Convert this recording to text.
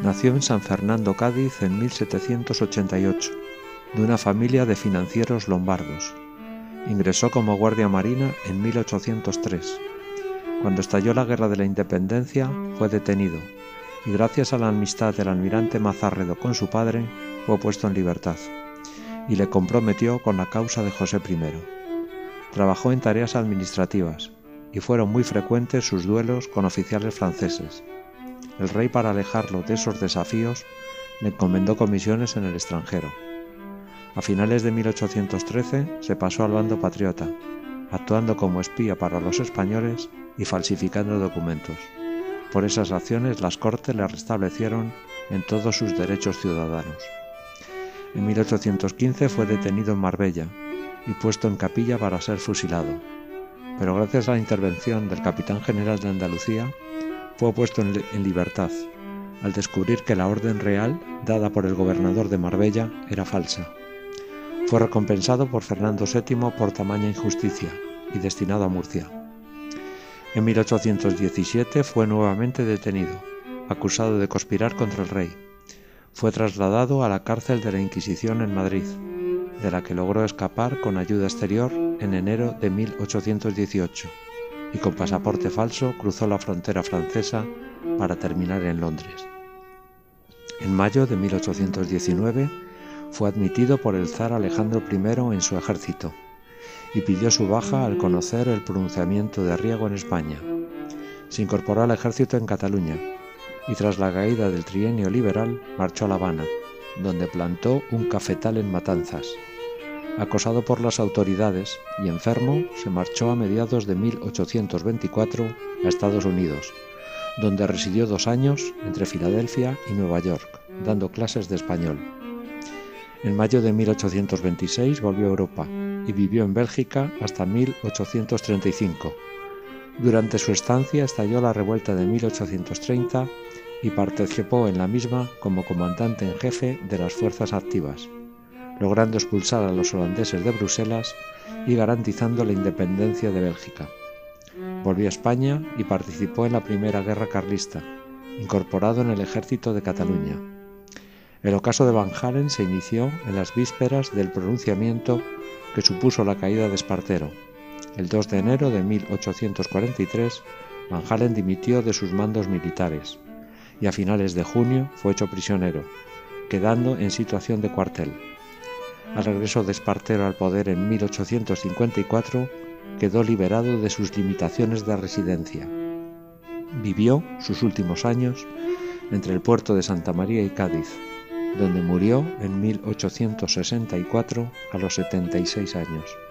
Nació en San Fernando, Cádiz, en 1788, de una familia de financieros lombardos. Ingresó como guardia marina en 1803. Cuando estalló la Guerra de la Independencia, fue detenido, y gracias a la amistad del almirante Mazarredo con su padre, fue puesto en libertad, y le comprometió con la causa de José I. Trabajó en tareas administrativas, y fueron muy frecuentes sus duelos con oficiales franceses. El rey, para alejarlo de esos desafíos, le encomendó comisiones en el extranjero. A finales de 1813 se pasó al bando patriota, actuando como espía para los españoles y falsificando documentos. Por esas acciones las Cortes le restablecieron en todos sus derechos ciudadanos. En 1815 fue detenido en Marbella y puesto en capilla para ser fusilado, pero gracias a la intervención del capitán general de Andalucía fue puesto en libertad, al descubrir que la orden real dada por el gobernador de Marbella era falsa. Fue recompensado por Fernando VII por tamaña injusticia y destinado a Murcia. En 1817 fue nuevamente detenido, acusado de conspirar contra el rey. Fue trasladado a la cárcel de la Inquisición en Madrid, de la que logró escapar con ayuda exterior en enero de 1818, y con pasaporte falso cruzó la frontera francesa para terminar en Londres. En mayo de 1819 fue admitido por el zar Alejandro I en su ejército y pidió su baja al conocer el pronunciamiento de Riego en España. Se incorporó al ejército en Cataluña y tras la caída del trienio liberal marchó a La Habana, donde plantó un cafetal en Matanzas. Acosado por las autoridades y enfermo, se marchó a mediados de 1824 a Estados Unidos, donde residió 2 años entre Filadelfia y Nueva York, dando clases de español. En mayo de 1826 volvió a Europa y vivió en Bélgica hasta 1835. Durante su estancia estalló la revuelta de 1830 y participó en la misma como comandante en jefe de las fuerzas activas, logrando expulsar a los holandeses de Bruselas y garantizando la independencia de Bélgica. Volvió a España y participó en la Primera Guerra Carlista, incorporado en el ejército de Cataluña. El ocaso de Van Halen se inició en las vísperas del pronunciamiento que supuso la caída de Espartero. El 2 de enero de 1843, Van Halen dimitió de sus mandos militares y a finales de junio fue hecho prisionero, quedando en situación de cuartel. Al regreso de Espartero al poder en 1854, quedó liberado de sus limitaciones de residencia. Vivió sus últimos años entre el puerto de Santa María y Cádiz, donde murió en 1864 a los 76 años.